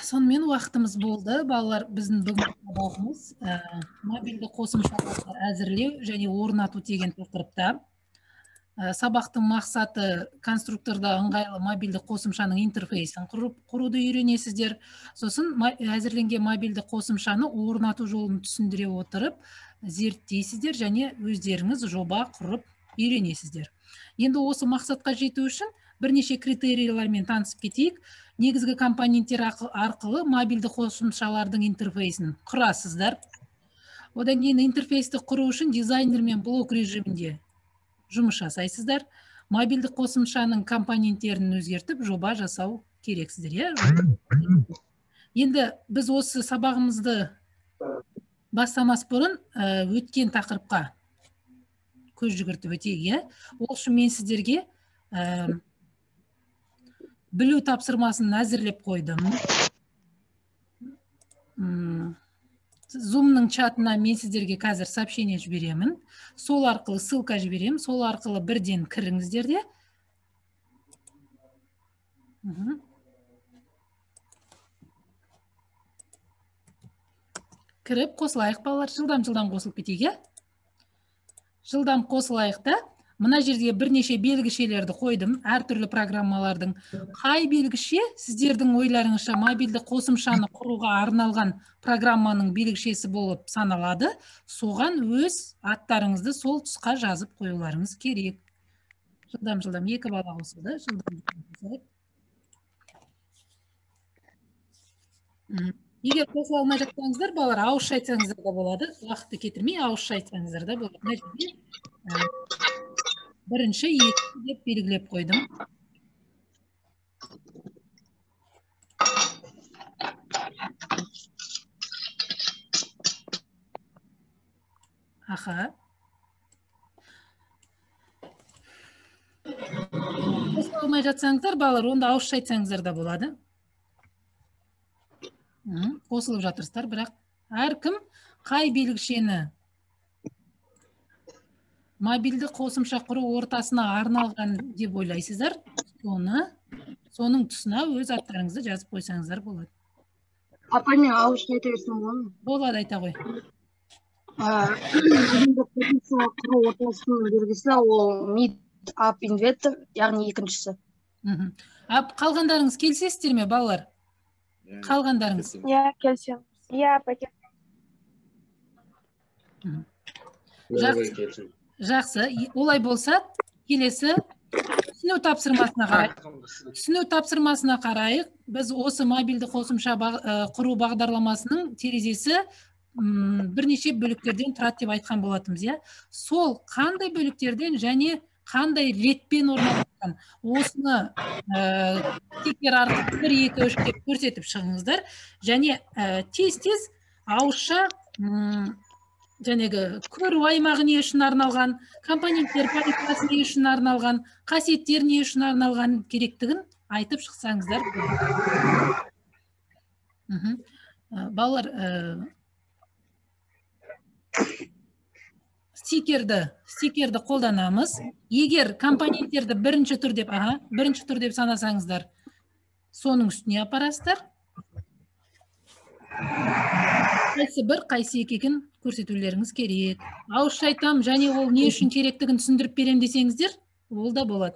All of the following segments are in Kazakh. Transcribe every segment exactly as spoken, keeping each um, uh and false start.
сонымен уақытымыз болды. Балалар, біздің бүгінгі сабағымыз мобильді қосымшаларды әзірлеу және орнату деген тақырыпта. Сабақтың мақсаты конструкторда ыңғайлы мобильді қосымшаның интерфейсін құруды үйренесіздер. Сосын әзірленген мобильді қосымшаны орнату жолын түсіндіре отырып, зерттейсіздер және өздеріңіз жоба құрып үйренесіздер. Енді осы мақсатқа жету үшін бірнеше критерийлермен танысып кетейік. Негізгі компоненттер арқылы мобильді қосымшалардың интерфейсін құрасыздар. Одан кейін интерфейсті құру үшін дизайнер мен блок режимінде жұмыс жасайсыздар. Мобильді қосымшаның компоненттерін өзгертіп, жоба жасау керексіздер. Енді біз осы сабағымызды бастамас бұрын өткен тақырыпқа көз жүгіртіп өтейік. Ол үшін мен сіздерге білу тапсырмасын әзірлеп қойдым. Zoom-ның чатына мен сіздерге қазір сообщение жіберемін. Сол арқылы ссылка жіберем, сол арқылы бірден кіріңіздер де. Кіріп қосылайық, балалар, жылдам-жылдам қосылып кетейік. Жылдам қосылайық та. Мына жерге бірнеше белгішелерді қойдым, әртүрлі программалардың. Қай белгіше сіздердің ойларыңызша мобильді қосымшаны құруға арналған программаның белгішесі болып саналады, соған өз аттарыңызды сол тұсқа жазып қоюларыңыз керек. Жылдам-жылдам екі бала қосылды. Егер қосыла алмай жатсаңыздар, балалар, ауызша айтсаңыздар да болады. Уақытты кетірмей ауызша айтсаңыздар да болады. Мына жерге бірінші, екі деп белгілеп қойдым. Аха. Қосыла алмай жатсаңыздар, балалар, онда ауызша айтсаңыздар да болады. Қосылып жатырсыздар, бірақ әркім қай белгішені мобильді қосымша құру ортасына арналған деп ойлайсыздар, соны, соның тұсына өз аттарыңызды жазып қойсаңыздар болады. Апа, не ауызша айта берсем болады ма? Болады, айта қой. Мобильді қосымша құру ортасының белгісі ол Meet Up Inventor, яғни екіншісі. Қалғандарыңыз келсесіздер ме, балалар? Қалғандарыңыз? Иә, келсем. Иә, апа, келсем. Жақсы, олай болса, келесі түсіну тапсырмасына қарайық. Түсіну тапсырмасына қарайық. Біз осы мобильді қосымша құру бағдарламасының терезесі бірнеше бөліктерден тұрады деп айтқан болатынбыз. Сол қандай бөліктерден және қандай ретпен орналасқан, осыны стикер арқылы бір, екі, үш деп көрсетіп шығыңыздар. Және тез-тез ауызша жәнегі көру аймағы не үшін арналған, компоненттер палитрасы не үшін арналған, қасиеттер не үшін арналған керектігін айтып шықсаңыздар. Балалар, стикерді, стикерді қолданамыз. Егер компоненттерді бірінші түр деп, аға, бірінші түр деп санасаңыздар, соның үстіне апарасыздар. Қайсы бір, қайсы екенін көрсетулеріңіз керек. Ауызша айтам, және ол не үшін керектігін түсіндіріп берем десеңіздер, ол да болады.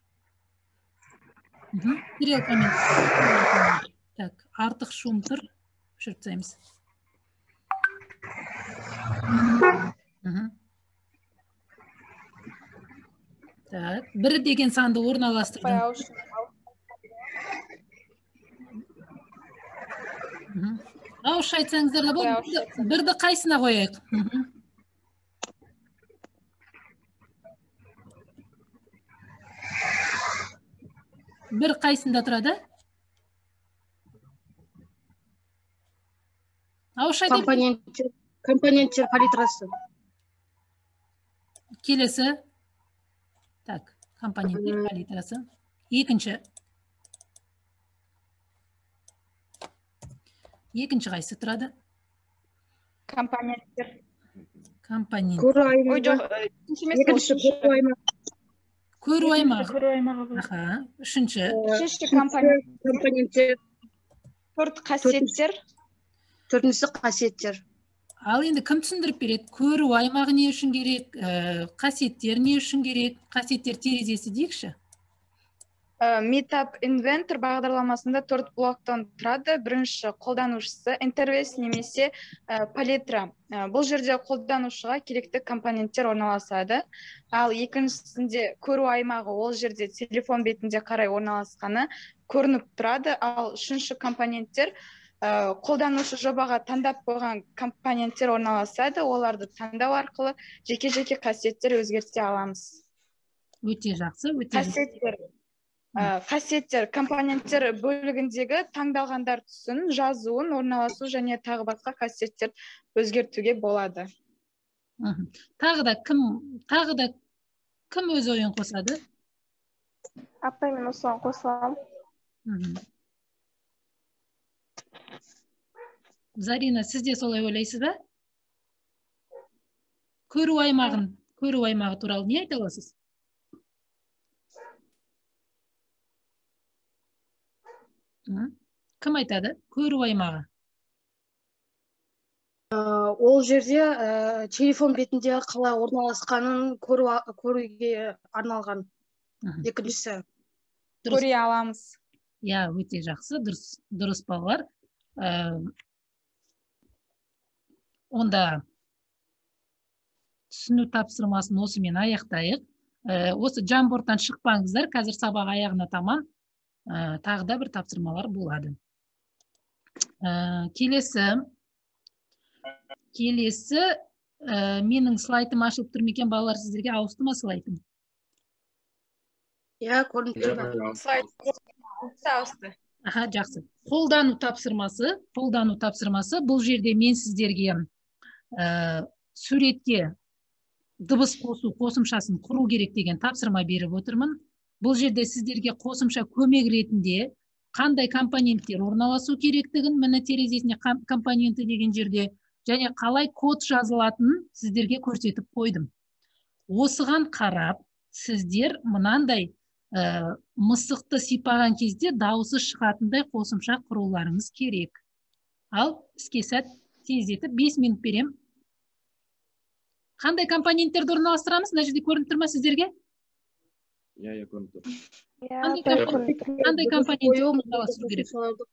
Стрел коммент. Так, артық шум тұр. Өшіріп тастаймыз. Так, бір деген санды орналастырдым. Ауызша айтсаңыздар да болды. Бірді қайсына қояйық? Бір қайсында тұрады? Ауызша айтайық. Компоненттер палитрасы. Келесі. Так, компоненттер палитрасы. Екінші. Екінші қайсы тұрады? Компоненттер. Компонент. Көру аймағы. Екінші көру аймағы. Көру аймағы. Көру аймағы. Аха, үшінші. Үшінші компоненттер. Төрт қасиеттер. Төртіншісі қасиеттер. Ал енді кім түсіндіріп береді? Көру аймағы не үшін керек? Ә, қасиеттер не үшін керек? Қасиеттер терезесі дейікші. Meetup Inventor бағдарламасында төрт блоктан тұрады. Бірінші қолданушысы интерфейс немесе палитра. Бұл жерде қолданушыға керекті компоненттер орналасады. Ал екіншісінде көру аймағы, ол жерде телефон бетінде қарай орналасқаны көрініп тұрады. Ал үшінші компоненттер қолданушы жобаға таңдап қойған компоненттер орналасады. Оларды таңдау арқылы жеке-жеке қасиеттер өзгерте аламыз. Өте жақсы, өте жақсы. Қасиеттер Қасиеттер компоненттер бөлігіндегі таңдалғандар түсін, жазуын, орналасу және тағы басқа қасиеттер өзгертуге болады. Тағы да кім, тағы да кім өз ойын қосады? Апай, мен осыған қосыламын. Зарина, сіз де солай ойлайсыз ба? Көру аймағын, көру аймағы туралы не айта аласыз? Кім айтады? Көру аймағы. Ол жерде телефон бетінде қалай орналасқанын көруге арналған. Екіншісі. Көре аламыз. Я, өте жақсы, дұрыс, дұрыс балалар. Онда түсіну тапсырмасын осымен аяқтайық. Осы Jamboardтан шықпаңыздар, қазір сабақ аяғына таман тағы да бір тапсырмалар болады. Келесі, келесі менің слайдым ашылып тұр екен, балалар, сіздерге ауысты ма слайдым? Иә, көрініп тұр. Слайд ауысты. Аха, жақсы. Қолдану тапсырмасы, қолдану тапсырмасы. Бұл жерде мен сіздерге суретке дыбыс қосу қосымшасын құру керек деген тапсырма беріп отырмын. Бұл жерде сіздерге қосымша көмек ретінде қандай компоненттер орналасу керектігін, міне терезесіне компоненті деген жерде, және қалай код жазылатынын сіздерге көрсетіп қойдым. Осыған қарап, сіздер мынандай мысықты сипаған кезде дауысы шығатындай қосымша құруларыңыз керек. Ал іске сәт тездетіп бес минут берем. Қандай компоненттерді орналастырамыз? Мына жерде көрініп тұр ма сіздерге? Иә, иә, көрініп тұр. Қандай компоненттер орналастыру керек?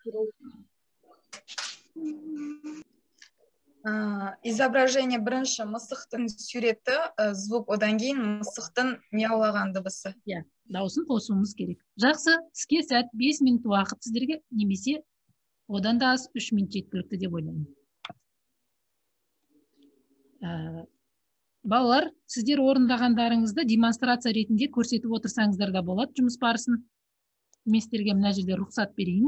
Изображение бірінші мысықтың суреті, звук, одан кейін мысықтың мияулаған дыбысы. Иә, дауысын қосуымыз керек. Жақсы, іске сәт бес минут уақыт сіздерге, немесе одан да аз үш минут жеткілікті деп ойлаймын. Балалар, сіздер орындағандарыңызды демонстрация ретінде көрсетіп отырсаңыздар да болады, жұмыс барысын. Мен сіздерге мына жерде рұқсат берейін.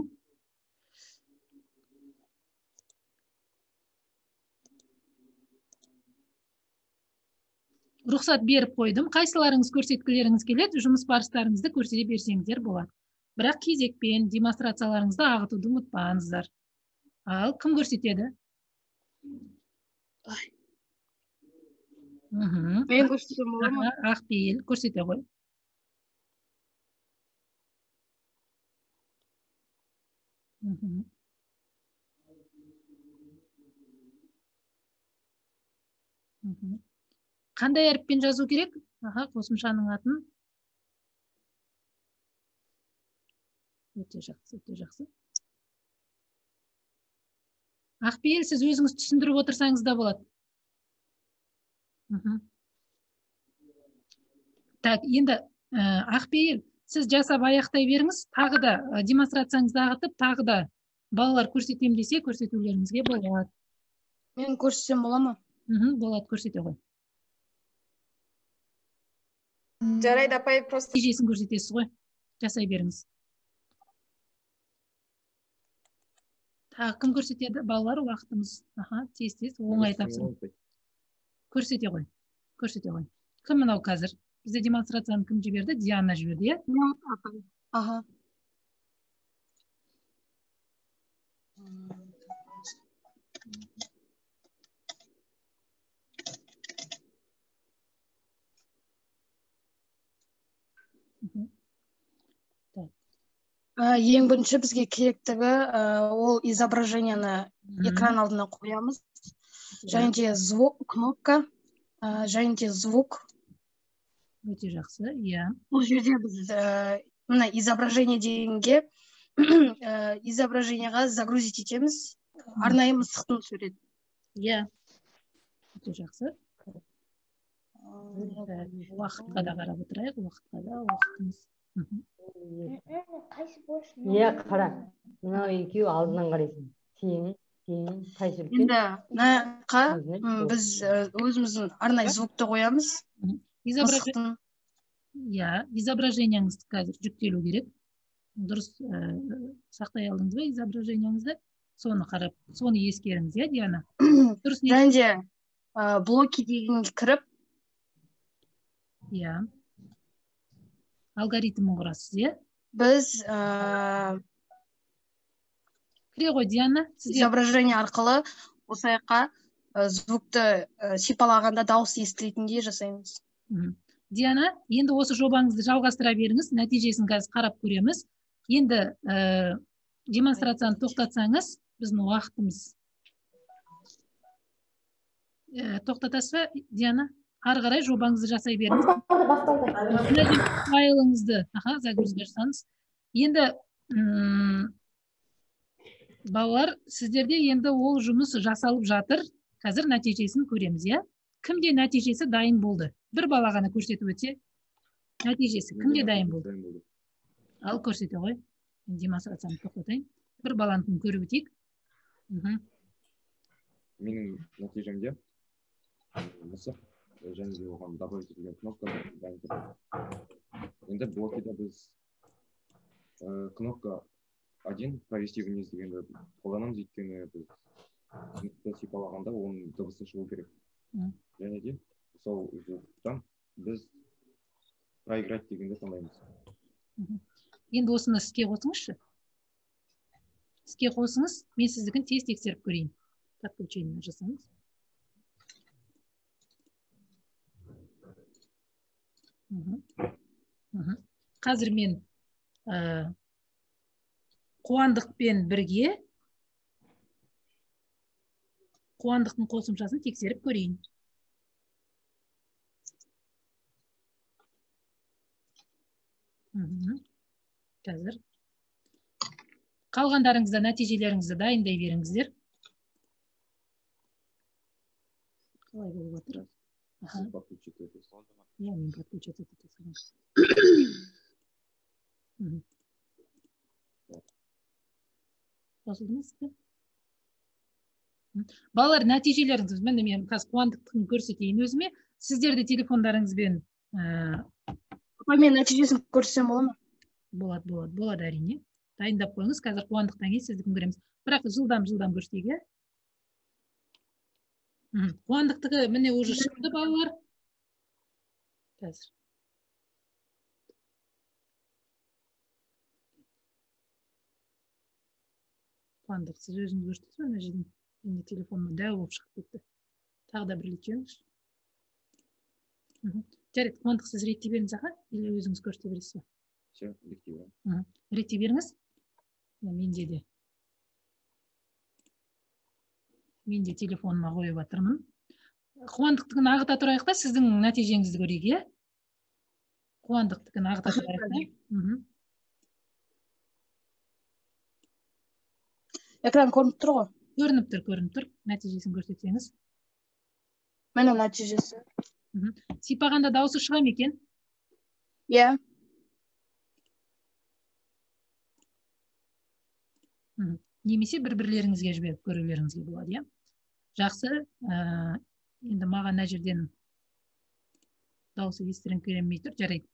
Рұқсат беріп қойдым. Қайсыларыңыз көрсеткілеріңіз келеді, жұмыс барыстарыңызды көрсете берсеңіздер болады. Бірақ кезекпен демонстрацияларыңызды ағытуды ұмытпаңыздар. Ал кім көрсетеді? Мен көрсетем бола ма? Ақпейіл, көрсете ғой. Қандай әріппен жазу керек? Аха, қосымшаның атын. Өте жақсы, өте жақсы. Ақпейіл, сіз өзіңіз түсіндіріп отырсаңыз да болады. Так, енді Ақпейіл, сіз жасап аяқтай беріңіз, тағы да демонстрацияңызды ағытып, тағы да балалар көрсетем десе, көрсетулеріңізге болады. Мен көрсетсем бола ма? Болады, көрсете ғой. Жарайды, апай, просто Нәтижесін көрсетесіз ғой. Жасай беріңіз. Тағы кім көрсетеді? Балалар, уақытымыз. Аха, тез-тез, оңай тапсырма. Көрсете ғой. Көрсете ғой. Кім мынау қазір? Бізде демонстрацияны кім жіберді? Диана жіберді, е? Аха. Ең бірінші бізге керектігі ол изображенияны экран алдына қоямыз. Және де звук, кнопка, және де звук. Өте жақсы, иә. Бұл жерде біз мына изображение дегенге изображениеға загрузить етеміз. Арнайы мысықтың суреті. Иә. Өте жақсы. Уақытқа да қарап отырайық, уақытқа да уақытымыз. Иә, қара. Мынау екеуі алдынан қарайсың. Тең, тең, қайсы үлкен? Енді мынақа біз өзіміздің арнайы звукты қоямыз. Мысықтың. Иә, изображенияңыз қазір жүктелу керек. Дұрыс сақтай алдыңыз ба изображенияңызды? Соны қарап, соны ескеріңіз, иә, Диана? Және де блоки дегенге кіріп. Иә. Алгоритмін құрасыз, иә? Біз кіре ғой, Диана. Изображение арқылы осы аяққа звукты сипалағанда дауыс естілетіндей жасаймыз. Диана, енді осы жобаңызды жалғастыра беріңіз, нәтижесін қазір қарап көреміз. Енді демонстрацияны тоқтатсаңыз, біздің уақытымыз. Тоқтатасыз ба, Диана? Ары қарай жобаңызды жасай беріңіз. Файлыңызды загрузка жасаңыз. Енді балалар, сіздерде енді ол жұмыс жасалып жатыр. Қазір нәтижесін көреміз, иә? Кімде нәтижесі дайын болды? Бір бала ғана көрсетіп өтсе, нәтижесі кімде дайын болды? Ал көрсете ғой. Демонстрацияны тоқтатайын. Бір баланы көріп өтейік. Менің нәтижемде мысық және де оған добавить етілген кнопка дайын тұр. Енді блокида біз кнопка один провести вниз дегенді қолданамыз, өйткені біз звукты сипалағанда оның дыбысы шығу керек. Және де сол звуктан біз проиграть дегенді таңдаймыз. Енді осыны іске қосыңызшы. Іске қосыңыз, мен сіздікін тез тексеріп көрейін. Подключение жасаңыз. Қазір мен қуандықпен бірге қуандықтың қосымшасын тексеріп көрейін. Қазір қалғандарыңызда нәтижелеріңізді дайындай беріңіздер. Қалай болып отыр? Сіз подключить етесіз. Я мен подключить етесіз. Қосылдыңыз ба? Балалар, нәтижелеріңіз, мен мен қазір қуандықтың көрсетейін өзіме. Сіздерде телефондарыңызбен мен нәтижесін көрсем бола ма? Болады, болады, болады әрине. Дайындап қойыңыз, қазір қуандықтан кейін сіздікін көреміз. Бірақ жылдам-жылдам көрсетейік, иә? Қуандықтығы міне уже шықты, балалар. Қазір. Қуандық, сіз өзіңіз көрсетесіз бе, мына жерден? Енді телефоныма дәу болып шығып кетті. Тағы да бір лечеңіз. Жарайды, қуандық, сіз ретте беріңіз, аға? Или өзіңіз көрсете бересіз бе? Все, ретте беріңіз. Ретте беріңіз. Менде де. Мен де телефоныма қойып жатырмын. Қуандықтығын ағыта тұрайық та, сіздің нәтижеңізді көрейік, иә? Қуандықтығын ағыта тұрайық та. Экран көрініп тұр ғой? Көрініп тұр, көрініп тұр. Нәтижесін көрсетсеңіз. Мені нәтижесі. Сипағанда дауысы шыға ма екен? Иә. Немесе бір-бірлеріңізге жіберіп көрулеріңізге болады, иә? Жақсы. Енді маған мына жерден дауысы естіріңкіремей тұр, жарайды.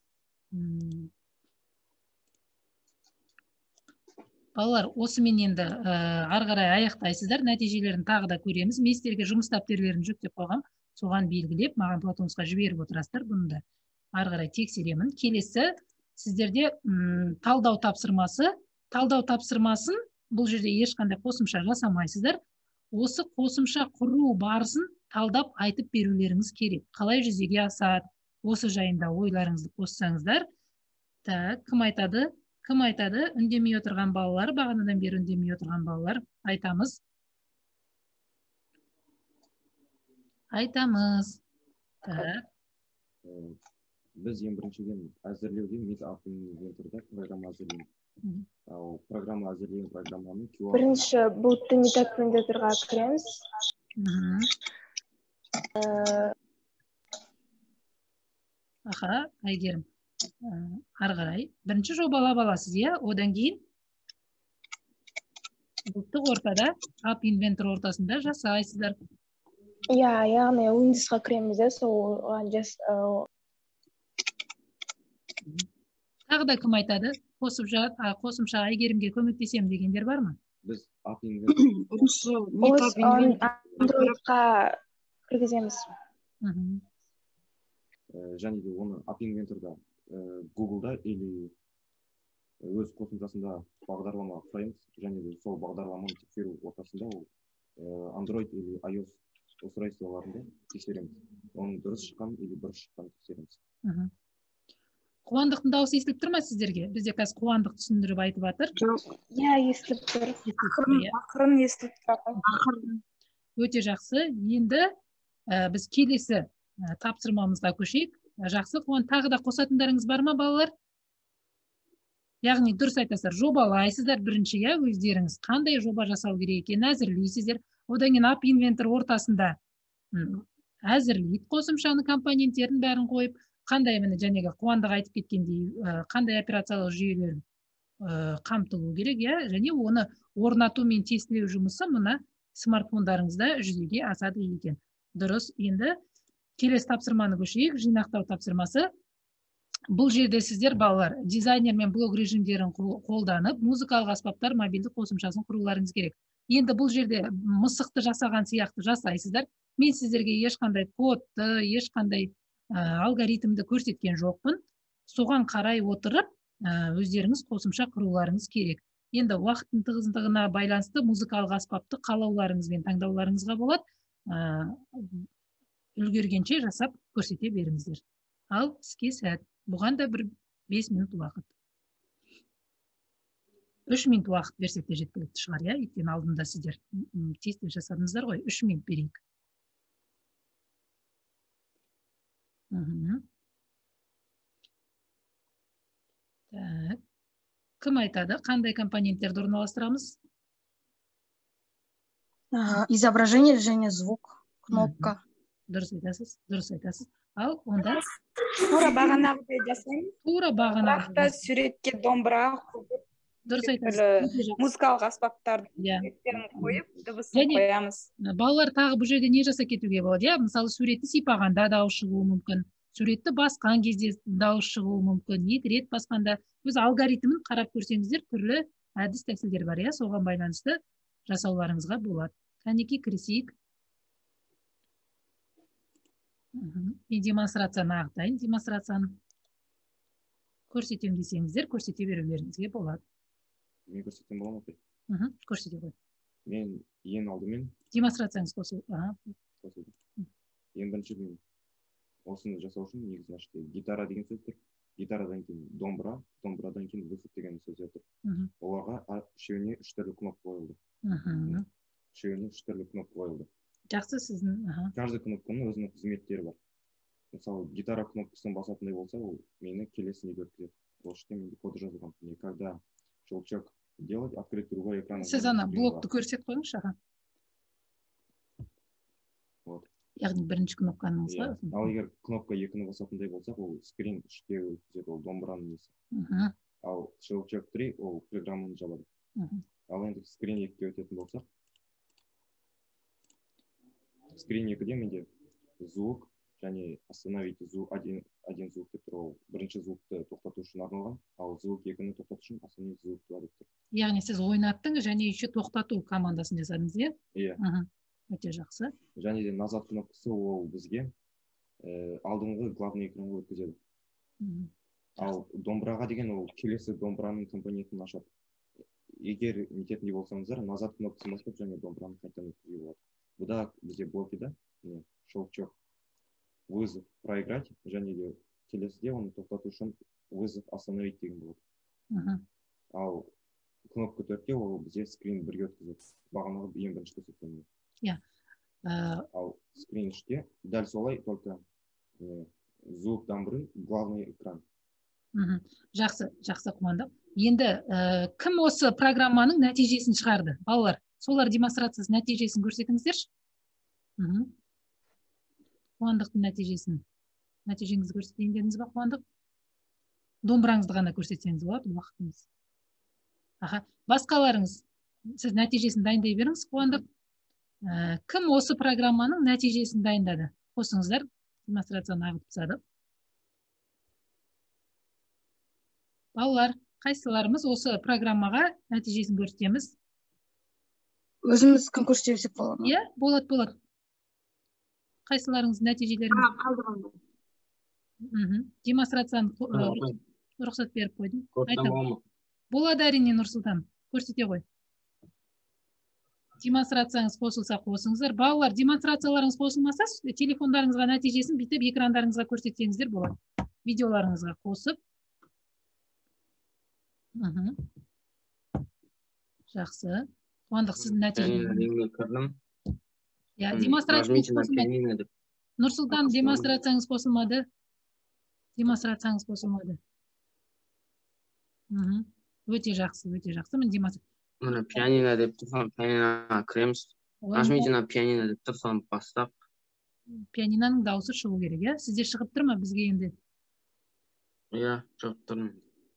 Балалар, осымен енді ары қарай аяқтайсыздар, нәтижелерін тағы да көреміз. Мен сіздерге жұмыс дәптерлерін жүктеп қойғам, соған белгілеп, маған Платонсқа жіберіп отырасыздар, бұны да ары қарай тексеремін. Келесі сіздерде талдау тапсырмасы, талдау тапсырмасын бұл жерде ешқандай қосымша жасамайсыздар. Осы қосымша құру барысын талдап айтып берулеріңіз керек. Қалай жүзеге асады? Осы жайында ойларыңызды қоссаңыздар. Так, кім айтады? Кім айтады? Үндемей отырған балалар, бағанадан бері үндемей отырған балалар. Айтамыз. Айтамыз. Так. Біз ең біріншіден әзірлеуге Meetup Inventor'да программа әзірлейміз. Ал программа әзірлеген программаны ку ар Бірінші бұлтты Meetup Inventor'ға кіреміз. Аха, Айгерім. Ары қарай. Бірінші жобалап аласыз, иә? Одан кейін бұлттық ортада, App Inventor ортасында жасайсыздар. Иә, яғни Windows'ға кіреміз, сол Тағы да кім айтады? Қосымша Айгерімге көмектесем дегендер бар ма? Біз App Inventor Android'қа кіргіземіз. және де оны App Inventor'да Google'да или өз қосымшасында бағдарлама құраймыз, және де сол бағдарламаны тексеру ортасында ол Android или iOS устройстволарында тексереміз. Оның дұрыс шыққан или бұрыс шыққан тексереміз. Қуандықтың дауысы естіліп тұр ма сіздерге? Бізде қазір Қуандық түсіндіріп айтып жатыр. Иә, естіліп тұр. Ақырын естіліп тұр. Өте жақсы. Енді біз келесі тапсырмамызға көшейік. Жақсы, Қуан, тағы да қосатындарыңыз бар ма, балалар? Яғни дұрыс айтасыздар, жобалайсыздар бірінші, иә, өздеріңіз қандай жоба жасау керек екенін әзірлейсіздер. Одан кейін App Inventor ортасында әзірлейді қосымшаны, компоненттерін бәрін қойып, қандай міне жәнегі Қуандық айтып кеткендей, қандай операциялық жүйелер қамтылу керек, иә, және оны орнату мен тестілеу жұмысы мына смартфондарыңызда жүзеге асады екен. Дұрыс. Енді келесі тапсырманы көшейік, жинақтау тапсырмасы. Бұл жерде сіздер, балалар, дизайнер мен блог режимдерін қолданып, музыкалық аспаптар мобильді қосымшасын құруларыңыз керек. Енді бұл жерде мысықты жасаған сияқты жасайсыздар. Мен сіздерге ешқандай кодты, ешқандай алгоритмді көрсеткен жоқпын. Соған қарай отырып, өздеріңіз қосымша құруларыңыз керек. Енді уақыттың тығыздығына байланысты музыкалық аспапты қалауларыңызбен таңдауларыңызға болады. Үлгергенше жасап көрсете беріңіздер. Ал іске сәт. Бұған да бір бес минут уақыт. үш минут уақыт берсек те жеткілікті шығар, иә? Өйткені алдында сіздер тестілеу жасадыңыздар ғой. үш минут берейік. Так. Кім айтады? Қандай компоненттерді орналастырамыз? Изображение және звук, кнопка. Дұрыс айтасыз, дұрыс айтасыз. Ал онда Тура бағанағыдай жасаймыз. Тура бағанағыдай. Бірақ та суретке домбыра, дұрыс айтасыз. музыкалық аспаптарды қойып, дыбысын қоямыз. Балалар тағы бұл жерде не жаса кетуге болады? Я, мысалы, суретті сипағанда дауыс шығуы мүмкін. Суретті басқан кезде дауыс шығуы мүмкін. Екі рет басқанда өз алгоритмін қарап көрсеңіздер, түрлі әдіс тәсілдер бар, я, соған байланысты жасауларыңызға болады. Кәнеки кірісейік. Мен демонстрацияны ағытайын, демонстрацияны. Көрсетем десеңіздер, көрсете берулеріңізге болады. Мен көрсетем бола ма? Көрсете қой. Мен ең алдымен демонстрацияңыз қосу. Ең бірінші мен осыны жасау үшін негізін ашты. Гитара деген сөз тұр. Гитарадан кейін домбыра, домбырадан кейін выход деген сөз тұр. Оларға үшеуіне үш түрлі кнопка қойылды. Үшеуіне үш түрлі кнопка қойылды. Жақсы, сіздің. Каждый кнопканың өзінің қызметтері бар. Мысалы, гитара кнопкасын басатындай болса, ол мені келесіне өткізеді. Ол үшін менде код жазылған. Когда щелчок делать, открыть другой экран. Сіз ана блокты көрсет қойыңызшы. Вот. Яғни бірінші кнопканың болса. Ал егер кнопка екіні басатындай болса, ол скрин үшке өткізеді, ол домбыраның несі. Ал щелчок три, ол программаны жабады. Ал енді скрин екіге өтетін болсақ, скрин екіде менде звук және остановить звук один, один звук деп тұр, ол бірінші звукты тоқтату үшін арналған, ал звук екіні тоқтату үшін остановить звукты деп тұр. Яғни сіз ойнаттың және еще тоқтату командасын жасадыңыз, иә? Иә. Өте жақсы. Және де назад кнопкасы ол бізге алдыңғы главный экранға өткізеді. Ал домбыраға деген ол келесі домбыраның компонентін ашады. Егер нететіндей болсаңыздар, назад кнопкасын басып және домбыраны қайтадан өткізуге болады. Бұда бізде блокида щелчок вызов проиграть, және де келесіде оны тоқтату үшін вызов остановить деген болады. бізде скрин бірге өткізеді. Бағанағы ең бірінші көрсеткенде. Иә. Ал скрин үште дәл солай, только звуктан бұрын главный экран. Жақсы, жақсы Қуандық. Енді кім осы программаның нәтижесін шығарды? Балалар, солар демонстрациясы нәтижесін көрсетіңіздерші. Қуандықтың нәтижесін. Нәтижеңізді көрсетейін дедіңіз ба, Қуандық? Домбыраңызды ғана көрсетсеңіз болады, уақытымыз. Аха, басқаларыңыз, сіз нәтижесін дайындай беріңіз, Қуандық. Кім осы программаның нәтижесін дайындады? Қосыңыздар, демонстрацияны ағып тастадық. Балалар, қайсыларымыз осы программаға нәтижесін көрсетеміз? Өзіміз кім көрсетсек болады ма? Иә, болады, болады. Қайсыларыңыз нәтижелеріңіз? Қалдырған. Демонстрацияны рұқсат беріп қойдым. Болады әрине, Нұрсұлтан, көрсете қой. Демонстрацияңыз қосылса қосыңыздар. Балалар, демонстрацияларыңыз қосылмаса, телефондарыңызға нәтижесін бүйтіп экрандарыңызға көрсетсеңіздер болады. Видеоларыңызға қосып. Жақсы. Қуандық, сіздің нәтижелеріңіз. Демонстрацияңыз қосылмады. Нұрсұлтан, демонстрацияңыз қосылмады. Демонстрацияңыз қосылмады. Өте жақсы, өте жақсы. Мен демонстрация. Мына пианино деп тұрсам, пианиноға кіреміз. Нажмите на пианино деп тұрсам, бастап. Пианиноның дауысы шығу керек, иә? Сізде шығып тұр ма бізге енді? Иә, шығып тұрмын.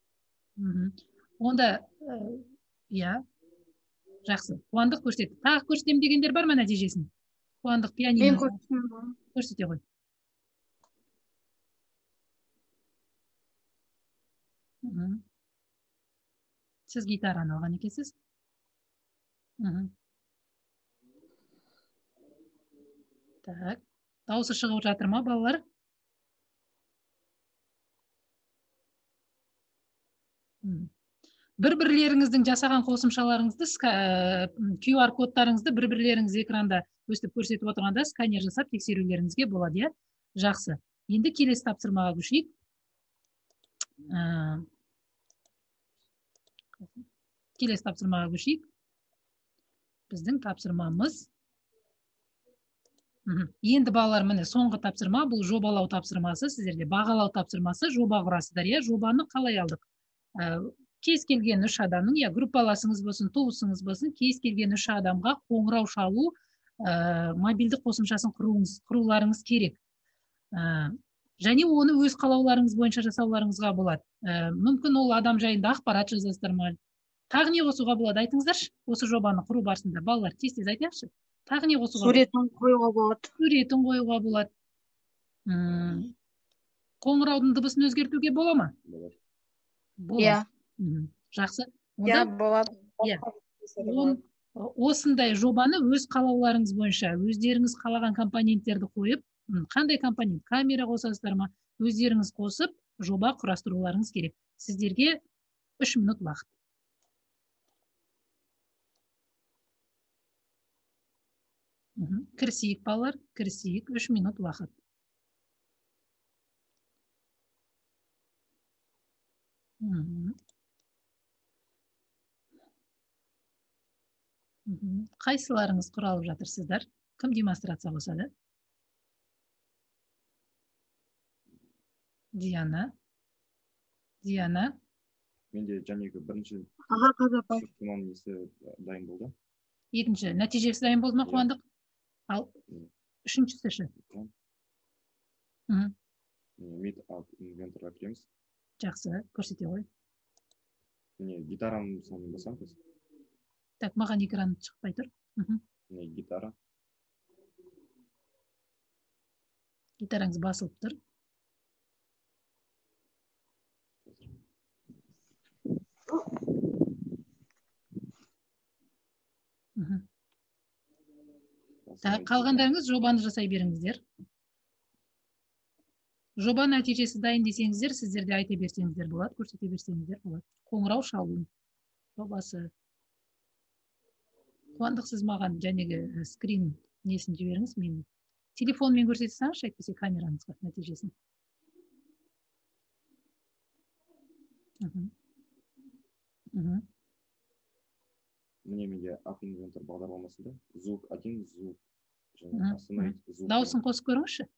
Онда, иә, жақсы. Қуандық көрсет. Тағы көрсетем дегендер бар ма нәтижесін? Қуандық пианино. Мен көрсетем. Көрсете ғой. Сіз гитараны алған екенсіз? Так, дауысы шығып жатыр ма, балалар? Бір-бірлеріңіздің жасаған қосымшаларыңызды, кью ар кодтарыңызды бір-бірлеріңіз экранда өстіп көрсетіп отырғанда сканер жасап тексерулеріңізге болады, иә? Жақсы. Енді келесі тапсырмаға көшейік. Келесі тапсырмаға көшейік. Біздің тапсырмамыз. Енді балалар, міне соңғы тапсырма, бұл жобалау тапсырмасы, сіздерде бағалау тапсырмасы, жоба құрасыздар, иә? Жобаны қалай алдық? Кез келген үш адамның, я группаласыңыз болсын, туысыңыз болсын, кез келген үш адамға қоңырау шалу мобильді қосымшасын құруларыңыз керек. Және оны өз қалауларыңыз бойынша жасауларыңызға болады. Мүмкін ол адам жайында ақпарат жазасыздар ма? Тағы не қосуға болады, айтыңыздаршы, осы жобаны құру барысында. Балалар, тез-тез айтайықшы. Тағы не қосуға болады? Суретін қоюға болады. Суретін қоюға болады. Қоңыраудың дыбысын өзгертуге бола ма? Иә. Жақсы. Иә, болады. Осындай жобаны өз қалауларыңыз бойынша, өздеріңіз қалаған компоненттерді қойып, қандай компонент, камера қосасыздар ма, өздеріңіз қосып, жоба құрастыруларыңыз керек. Сіздерге үш минут уақыт. Кірісейік, балалар, кірісейік, үш минут уақыт. Қайсыларыңыз құралып жатырсыздар? Кім демонстрация қосады? Диана. Диана. Менде жәнегі бірінші тапсырманың несі дайын болды. Екінші, нәтижесі дайын болды ма, Қуандық? Ал үшіншісі ше? Meet up инвенторға кіреміз. Жақсы, көрсете ғой. Міне, гитарамның санын басамыз. Так, маған экран шықпай тұр. Міне, гитара. Гитараңыз басылып тұр. Так, қалғандарыңыз жобаны жасай беріңіздер. Жоба нәтижесі дайын десеңіздер, сіздерде айта берсеңіздер болады, көрсете берсеңіздер болады. Қоңырау шалу жобасы. Қуандық, сіз маған жәнегі скрин несін жіберіңіз, мен телефонмен көрсетсеңіз, әйтпесе камераңызға нәтижесін. міне менде App Inventor бағдарламасында звук один, звук және остановить звук. Дауысын қосып көріңізші.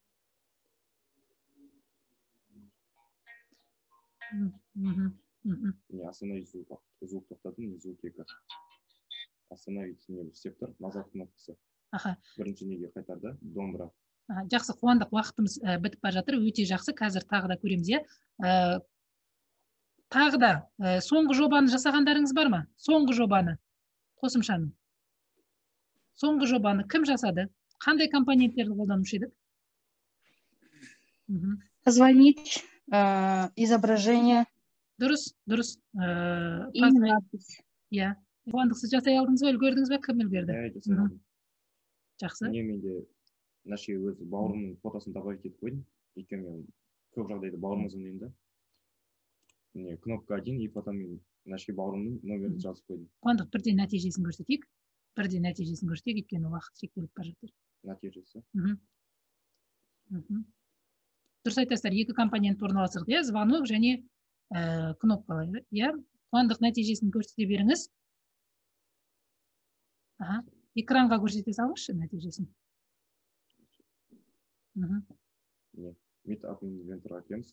Не остановить звук, звук тоқтату, не звук екі. Остановить не істеп тұр, назад кнопкасы. Бірінші неге қайтарды, домбыра. Жақсы, қуандық, уақытымыз бітіп бара жатыр, өте жақсы. Қазір тағы да көреміз, е. Тағы да соңғы жобаны жасағандарыңыз бар ма? Соңғы жобаны, қосымшаны. Соңғы жобаны кім жасады? Қандай компоненттерді қолданушы едік? Позвонить, изображение. Дұрыс, дұрыс. И надпись. Иә. Қуандық, сіз жасай алдыңыз ба, үлгердіңіз ба, кім үлгерді? Иә, жасай алдым. Жақсы. Міне менде наше өзі бауырымның фотосын добавить етіп қойдым. Өйткені мен көп жағдайда бауырымыз ойнаймын да. Міне кнопка один и потом мен наше бауырымның номерін жазып қойдым. Қуандық, бірден нәтижесін көрсетейік. Бірден нәтижесін көрсетейік, өйткені уақыт шектеліп бара жатыр. Нәтижесі. Дұрыс айтасыздар, екі компонент орналастырдық, иә, звонок және кнопкалар, иә. Қуандық, нәтижесін көрсете беріңіз. Экранға көрсете салыңызшы нәтижесін. Meet App Inventor әкеміз.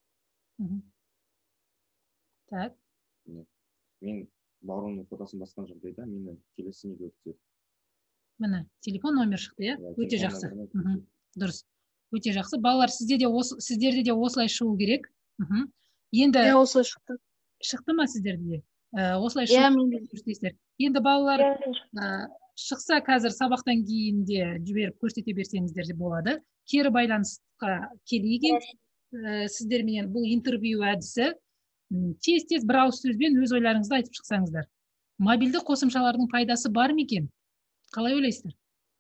Так. Мен бауырымның фотосын басқан жағдайда мені келесі неге өткізеді. Міне, телефон номер шықты, иә? Өте жақсы. Дұрыс. Өте жақсы. Балалар, сіздерде де осылай шығу керек. Енді... Иә, осылай шықты. Шықты ма сіздерде? Осылай шығу. Енді балалар шықса қазір сабақтан кейін де жіберіп көрсете берсеңіздер де болады. Кері байланысқа келейік. Сіздерменен бұл интервью әдісі. Тез-тез бір ауыз сөзбен өз ойларыңызды айтып шықсаңыздар. Мобильді қосымшалардың пайдасы бар ма екен? Қалай ойлайсыздар?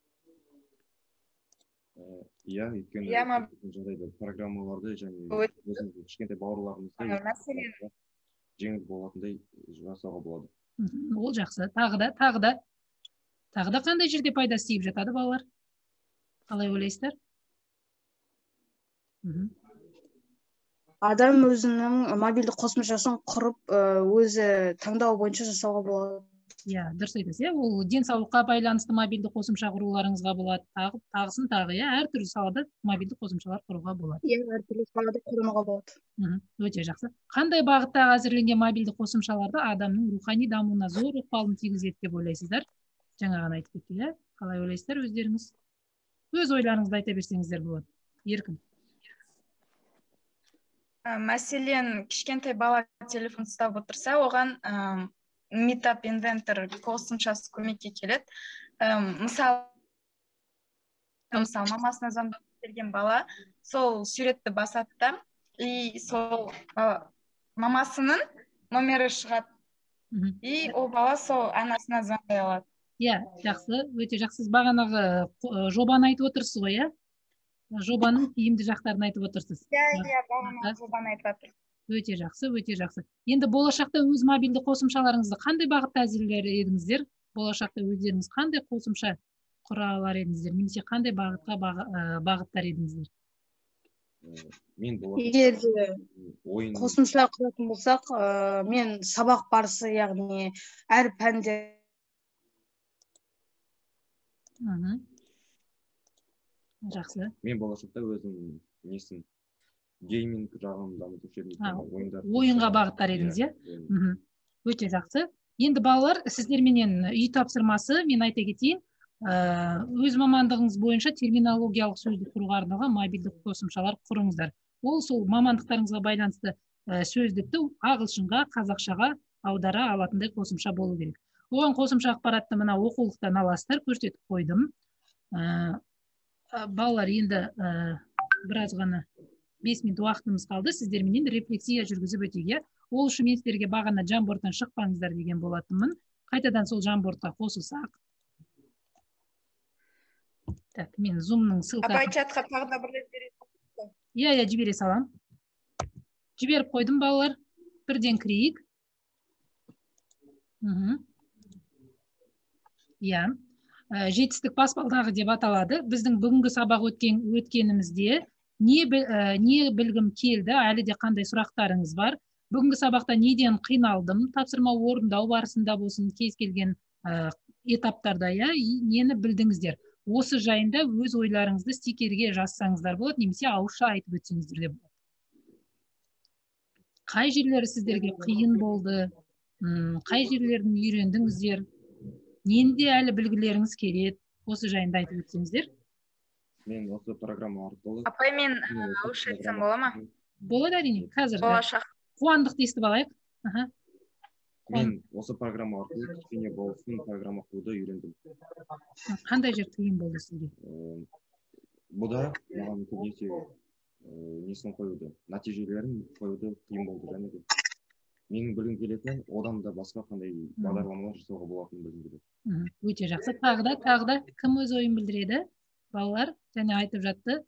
Иә, өйткені жағдайда программаларды және кішкентай бауырларымызды жеңіл болатындай жасауға болады. Ол жақсы. Тағы да, тағы да. Тағы да қандай жерде пайдасы тиіп жатады балалар? Қалай ойлайсыздар? Адам өзінің мобильді қосымшасын құрып, өзі таңдау бойынша жасауға болады. Иә, дұрыс айтасыз. Ол денсаулыққа байланысты мобильді қосымша құруларыңызға болады. Тағысын тағы, әртүрлі салада мобильді қосымшалар құруға болады. Иә, әртүрлі салада құруға болады. Өте жақсы. Қандай бағыттағы әзірленген мобильді қосымшаларды адамның рухани дамуына зор ықпалын тигізеді деп ойлайсыздар? Жаңа ғана айтып кеттік, иә? Қалай ойлайсыздар өздеріңіз? Өз ойларыңызды айта берсеңіздер болады. Еркін. Мәселен, кішкентай бала телефон ұстап отырса, оған Meet App Inventor қосымшасы көмекке келеді. Мысалы, мамасына звондап келген бала сол суретті басады да, и сол мамасының номері шығады. И ол бала сол анасына звондай алады. Иә, жақсы, өте жақсы. Бағанағы жобаны айтып отырсыз ғой, иә? Жобаның тиімді жақтарын айтып отырсыз. Иә, иә, бағанағы жобаны айтып отырсыз. Өте жақсы, өте жақсы. Енді болашақта өз мобильді қосымшаларыңызды қандай бағытта әзірлер едіңіздер? Болашақта өздеріңіз қандай қосымша құра алар едіңіздер? Немесе қандай бағытқа бағыттар едіңіздер? Мен егер қосымша құратын болсақ, мен сабақ барысы, яғни әр пәнде жақсы. Мен болашақта өзім несін гейминг жағын дамытушы едім. Ойынға бағыттар едіңіз, иә? Өте жақсы. Енді балалар, сіздерменен үй тапсырмасы, мен айта кетейін, өз мамандығыңыз бойынша терминологиялық сөзді құруға арналған мобильді қосымшалар құрыңыздар. Ол сол мамандықтарыңызға байланысты сөздікті ағылшынға, қазақшаға аудара алатындай қосымша болу керек. Оған қосымша ақпаратты мына оқулықтан аласыздар, көрсетіп қойдым. Балалар, енді біраз ғана бес минут уақытымыз қалды, сіздерменен рефлексия жүргізіп өтеге. Ол үшін мен сіздерге бағана Jamboardтан шықпаңыздар деген болатынмын. Қайтадан сол Jamboardқа қосылсақ. Так, мен Zoom-ның ссылкасын... Апай, чатқа тағы да бір рет бересіз? Иә, иә, жібере салам. Жіберіп қойдым, балалар. Бірден кірейік. Иә. Жетістік баспалдағы деп аталады. Біздің бүгінгі сабақ өткенімізде не білгім келді, әлі де қандай сұрақтарыңыз бар, бүгінгі сабақта неден қиналдым, тапсырма орындау барысында болсын, кез келген ә, этаптарда, иә, нені білдіңіздер. Осы жайында өз ойларыңызды стикерге жазсаңыздар болады, немесе ауызша айтып өтсеңіздер де болады. Қай жерлері сіздерге қиын болды, қай жерлерін үйрендіңіздер, ненде әлі білгілеріңіз келеді, осы жайында айтып өтсеңіздер. Мен осы программа арқылы. Апай, мен ауызша айтсам бола ма? Болады әрине, қазір. Болашақ. Қуандықты естіп алайық. Мен осы программа арқылы кішкене болсын программа құруды үйрендім. Қандай жер қиын болды сізге? Бұда маған көбінесе несін қоюды, нәтижелерін қоюды қиын болды, және де менің білгім келетін, одан да басқа қандай бағдарламалар жасауға болатынын білгім келеді. Өте жақсы. Тағы да, тағы да кім өз ойын білдіреді? Балалар және айтып жатты.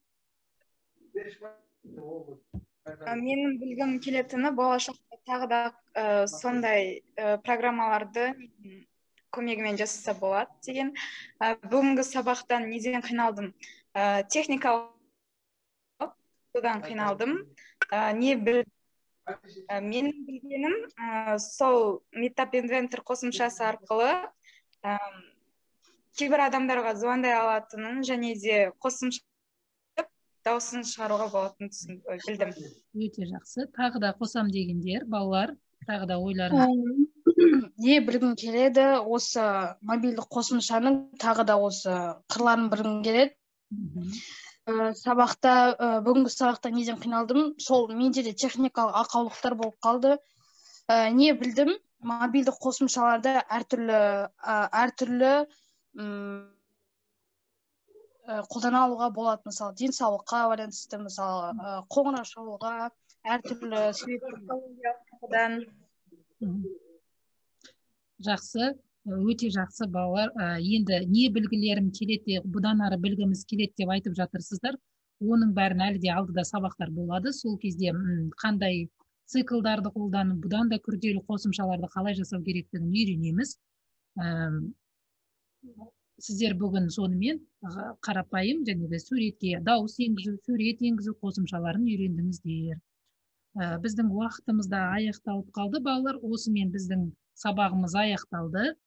Менің білгім келетіні болашақта тағы да сондай программаларды көмегімен жасаса болады деген. Бүгінгі сабақтан неден қиналдым? Техникалық содан қиналдым. Не біл Менің білгенім сол Meetup Inventor қосымшасы арқылы кейбір адамдарға звондай алатынын және де қосымша дауысын шығаруға болатынын білдім. Өте жақсы. Тағы да қосам дегендер, балалар, тағы да ойларың. Не білгім келеді, осы мобильді қосымшаның тағы да осы қырларын білгім келеді. Сабақта, бүгінгі сабақта неден қиналдым, сол менде де техникалық ақаулықтар болып қалды. Не білдім, мобильді қосымшаларда әртүрлі әртүрлі қолдана алуға болады, мысалы денсаулыққа байланысты, мысалы қоңырау шалуға, әртүрлі себептерден. Жақсы, өте жақсы балалар. Енді не білгілерім келеді, бұдан ары білгіміз келеді деп айтып жатырсыздар. Оның бәрін әлі де алдыда сабақтар болады. Сол кезде қандай циклдарды қолданып, бұдан да күрделі қосымшаларды қалай жасау керектігін үйренеміз. Сіздер бүгін сонымен қарапайым және де суретке дауыс енгізу, сурет енгізу қосымшаларын үйрендіңіздер. Біздің уақытымыз да аяқталып қалды, балалар. Осымен біздің сабағымыз аяқталды.